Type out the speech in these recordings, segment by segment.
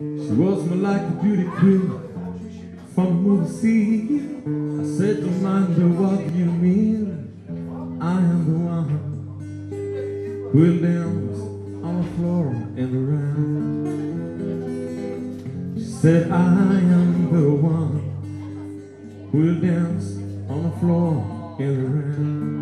She was more like a beauty queen from the movie scene. I said, don't mind her, what do you mean? I am the one who will dance on the floor and around. She said, I am the one who will dance on the floor and around.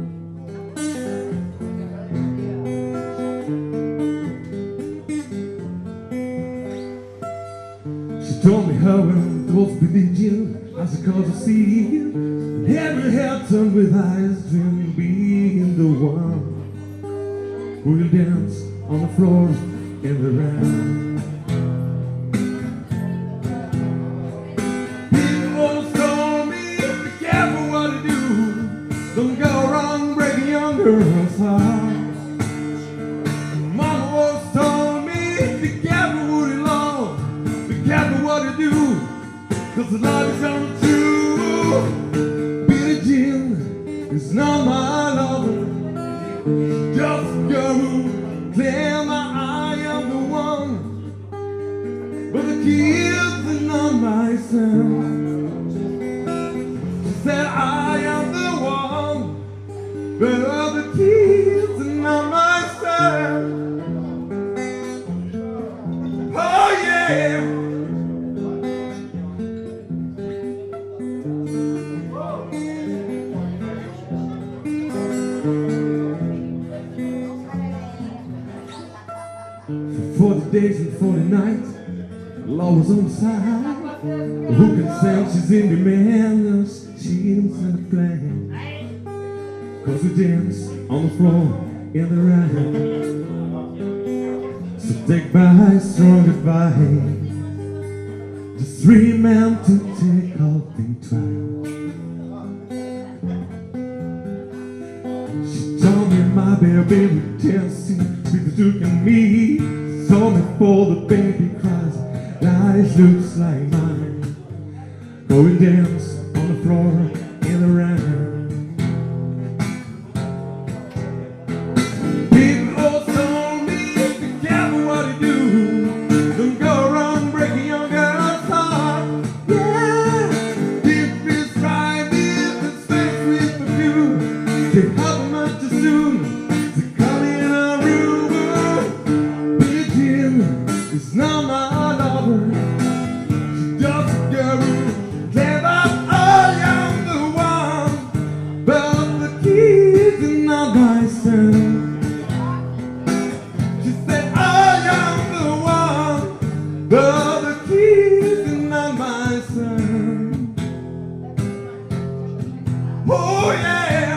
She told me how it was beneath you as I called to see you. And every head turned with eyes, dreaming being the one who will dance on the floor and around. People told me, be careful what you do. Don't go wrong breaking young girls' heart. Mama always told me, be careful Woody Long. Be careful what you do, 'cause the love is coming true. Billie Jean is not my lover, just a girl who claims I am the one. But the kids are not my son. She said I am the one, but the kids are not my son. Oh yeah. For 40 days and 40 nights, love was on the side. Who can say she's in demand? She's in the plan. 'Cause we dance on the floor in the rain. So take my strong advice. Just remember to take all things twice. She told me my baby would dancing with the Duke and me. Saw me for the baby cries, eyes looks like mine. Go and dance on the floor in the rain. People all told me, be careful what you do. Don't go around breaking your girl's heart. Yeah, if it's right, if it's faced with the view, can't help much too soon to come in a room. It's not my lover, she's just a girl who claims I am the one. But the kids are not my son. She said I am the one, but the kids are not my son. Oh yeah.